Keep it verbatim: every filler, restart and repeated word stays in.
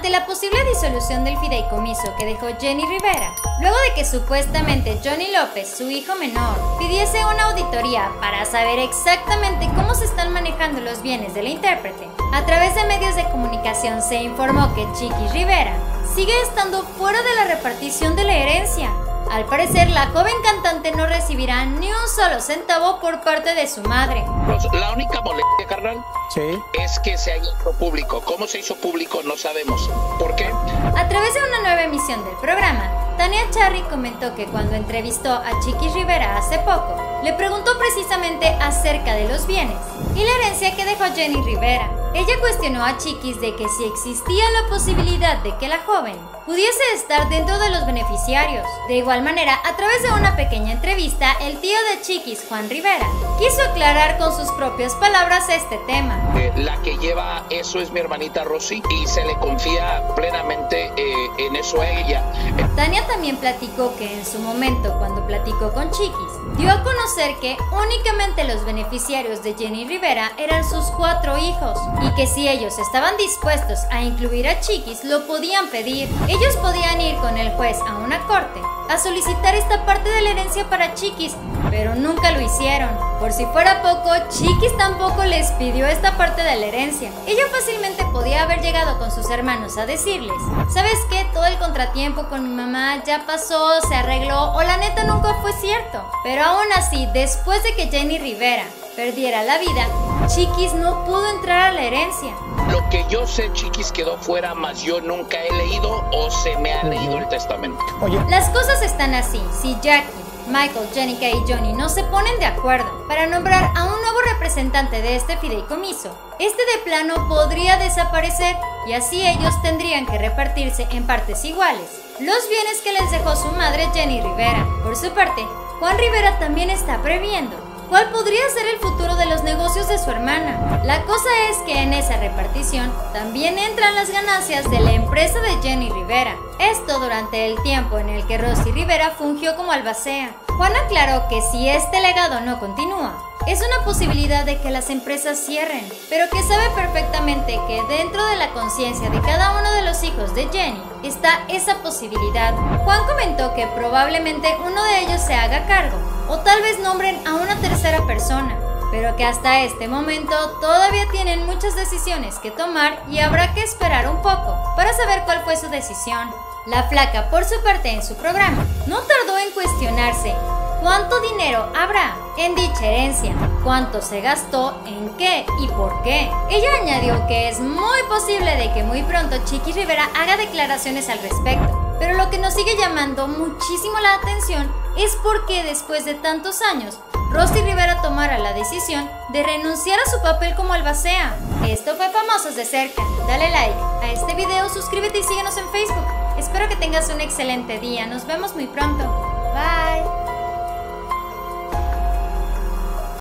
ante la posible disolución del fideicomiso que dejó Jenny Rivera, luego de que supuestamente Johnny López, su hijo menor, pidiese una auditoría para saber exactamente cómo se están manejando los bienes de la intérprete. A través de medios de comunicación se informó que Chiquis Rivera sigue estando fuera de la repartición de la herencia. Al parecer, la joven cantante no recibirá ni un solo centavo por parte de su madre. Pues, la única molestia, carnal, sí, es que se haya hecho público. ¿Cómo se hizo público? No sabemos. ¿Por qué? A través de una nueva emisión del programa, Tania Charry comentó que cuando entrevistó a Chiquis Rivera hace poco, le preguntó precisamente acerca de los bienes y la herencia que dejó Jenny Rivera. Ella cuestionó a Chiquis de que si existía la posibilidad de que la joven pudiese estar dentro de los beneficiarios. De igual manera, a través de una pequeña entrevista, el tío de Chiquis, Juan Rivera, quiso aclarar con sus propias palabras este tema. Eh, la que lleva eso es mi hermanita Rosy y se le confía plenamente eh, en eso a ella. Eh, Tania también platicó que en su momento, cuando platicó con Chiquis, dio a conocer que únicamente los beneficiarios de Jenny Rivera eran sus cuatro hijos y que si ellos estaban dispuestos a incluir a Chiquis, lo podían pedir. Ellos podían ir con el juez a una corte a solicitar esta parte de la herencia para Chiquis, pero nunca lo hicieron. Por si fuera poco, Chiquis tampoco les pidió esta parte de la herencia. Ella fácilmente podía haber llegado con sus hermanos a decirles: ¿sabes qué? Todo el contratiempo con mi mamá ya pasó, se arregló, o la neta nunca fue cierto. Pero aún así, después de que Jenny Rivera perdiera la vida, Chiquis no pudo entrar a la herencia. Lo que yo sé, Chiquis quedó fuera, más yo nunca he leído o se me ha leído el testamento. Oye, las cosas están así. Si Jackie, Michael, Jenica y Johnny no se ponen de acuerdo para nombrar a un nuevo representante de este fideicomiso, este de plano podría desaparecer y así ellos tendrían que repartirse en partes iguales los bienes que les dejó su madre Jenny Rivera. Por su parte, Juan Rivera también está previendo cuál podría ser el futuro de los negocios de su hermana. La cosa es que en esa repartición también entran las ganancias de la empresa de Jenny Rivera. Esto durante el tiempo en el que Rosy Rivera fungió como albacea. Juan aclaró que si este legado no continúa, es una posibilidad de que las empresas cierren, pero que sabe perfectamente que dentro de la conciencia de cada uno de los hijos de Jenny está esa posibilidad. Juan comentó que probablemente uno de ellos se haga cargo, o tal vez nombren a una tercera persona, pero que hasta este momento todavía tienen muchas decisiones que tomar y habrá que esperar un poco para saber cuál fue su decisión. La Flaca, por su parte, en su programa, no tardó en cuestionarse cuánto dinero habrá en dicha herencia, cuánto se gastó, en qué y por qué. Ella añadió que es muy posible de que muy pronto Chiquis Rivera haga declaraciones al respecto, pero lo que nos sigue llamando muchísimo la atención es por qué después de tantos años Rosy Rivera tomara la decisión de renunciar a su papel como albacea. Esto fue Famosos de Cerca. Dale like a este video, suscríbete y síguenos en Facebook. Espero que tengas un excelente día. Nos vemos muy pronto. Bye.